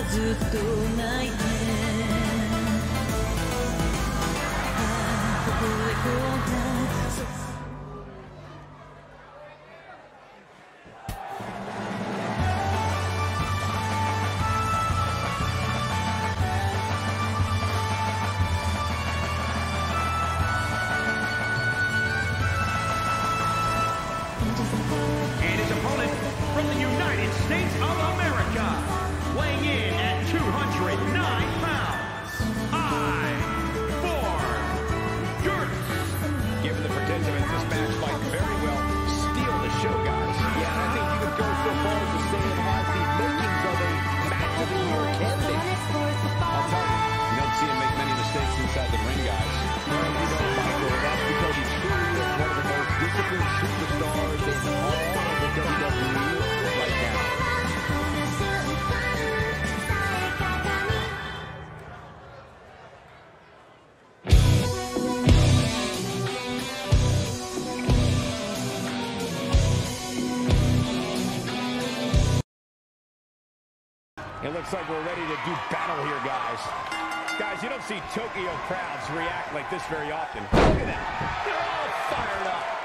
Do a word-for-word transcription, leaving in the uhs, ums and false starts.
ずっと泣いてここへこんな And his opponent from the United States of America, weighing in at two hundred nine pounds, I four Gertz. Given the participants, this match might very well steal the show, guys. Yeah, I think you could go so far as to say it has the makings of a match of the year candidate. I'll tell you, you don't see him make many mistakes inside the ring, guys. Well, you know, Michael, that's because he truly is one of the most disciplined superstars in all of the W W E right now. It looks like we're ready to do battle here, guys. Guys, you don't see Tokyo crowds react like this very often. Look at that. They're all fired up.